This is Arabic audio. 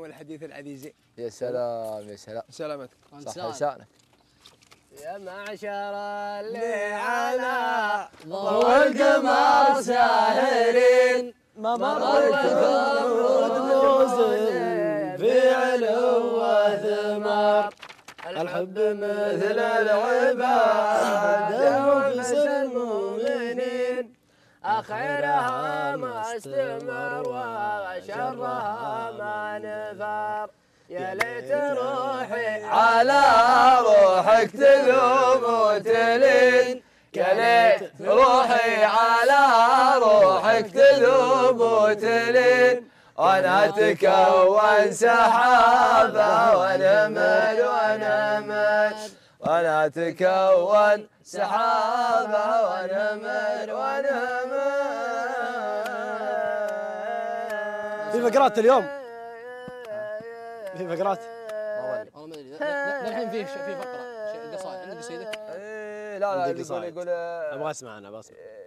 والحديث العزيزين. يا سلام يا سلام. سلامتك. صح لسانك. يا معشر اللي على ضوء القمر ساهرين ممركم ودنوز في علو وثمار. الحب مثل العباد وفي المؤمنين أخيرها ما استمر وشرها ما نفر. يا ليت روحي على روحك تذوب وتلين. يا ليت روحي على روحك تذوب وتلين. وانا تكون سحابه ونمل ونمل. وانا تكون سحابه ونمل ونمل. في فقرات اليوم. في فقرات. والله ما ادري. الحين في فقره قصائد. عندك قصيده؟ لا عندي قصايد. يقول ابغى اسمع انا ابغى اسمع.